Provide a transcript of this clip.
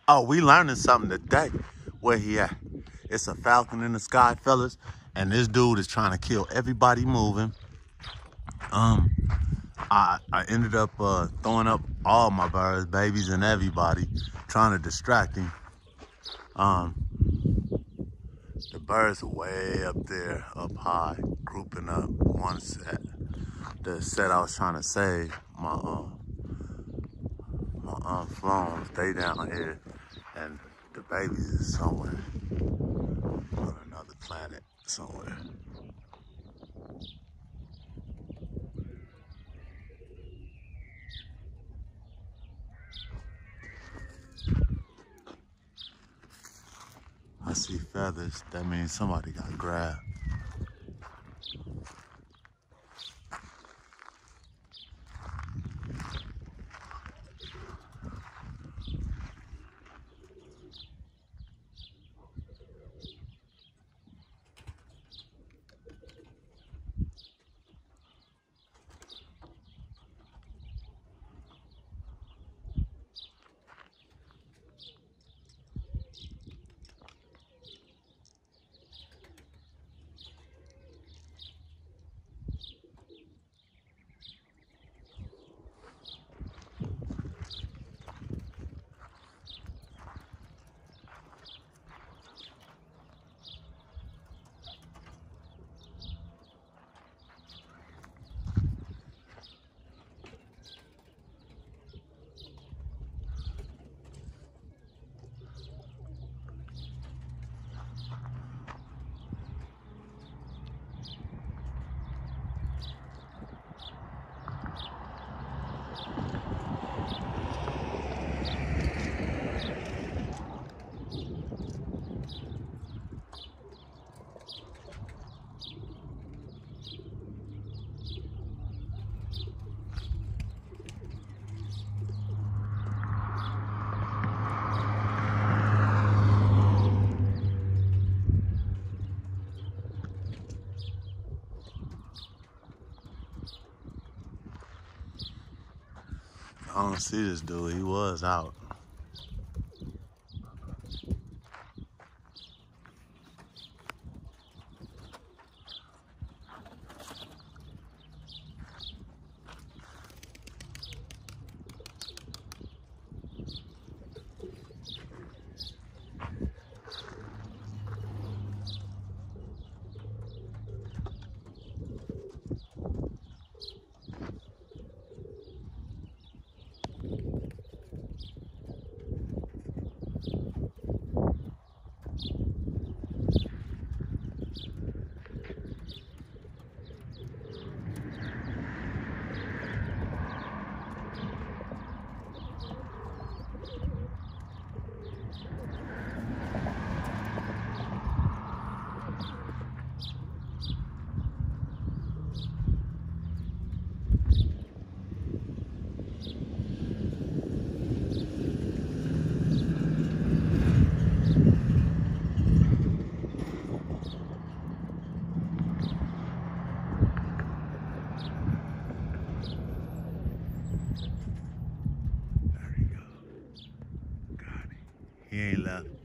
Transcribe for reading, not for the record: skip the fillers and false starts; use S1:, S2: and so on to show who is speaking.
S1: Oh, we learning something today. Where he at? It's a falcon in the sky, fellas. And this dude is trying to kill everybody moving. I ended up throwing up all my birds, babies, and everybody, trying to distract him. The birds are way up there, up high, grouping up one set. The set I was trying to save, my flowns, they down here, and the babies is somewhere on another planet somewhere. I see feathers. That means somebody got grabbed. I don't see this dude. He was out. He ain't left.